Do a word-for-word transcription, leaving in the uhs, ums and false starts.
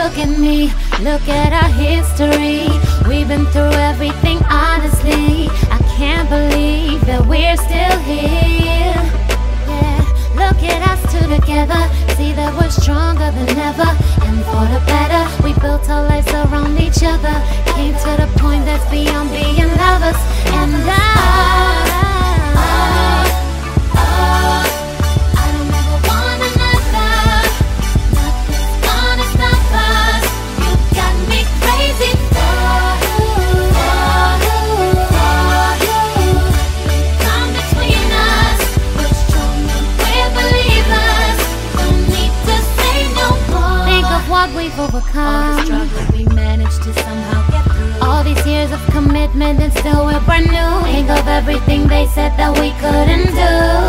look at me, look at our history. We've been through everything, honestly. I can't believe that we're still here. Yeah, look at us two together. See that we're stronger than ever, and for the better. We built our lives around each other. Came to the point that's beyond being lovers. And I we've overcome all the struggle we managed to somehow get through. All these years of commitment and still we're brand new. Think of everything they said that we couldn't do.